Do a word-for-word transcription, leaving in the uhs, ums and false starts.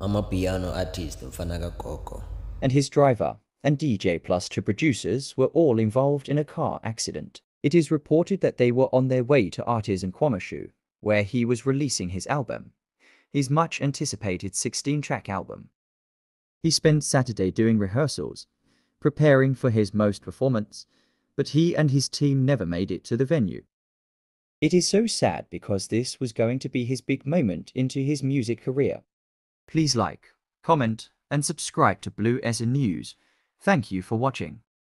Amapiano Artist, mfana gogo. And his driver and D J plus two producers were all involved in a car accident. It is reported that they were on their way to Artis in Kwamashu, where he was releasing his album, his much-anticipated sixteen-track album. He spent Saturday doing rehearsals, preparing for his most performance, but he and his team never made it to the venue. It is so sad because this was going to be his big moment into his music career. Please like, comment, and subscribe to Blue S N News. Thank you for watching.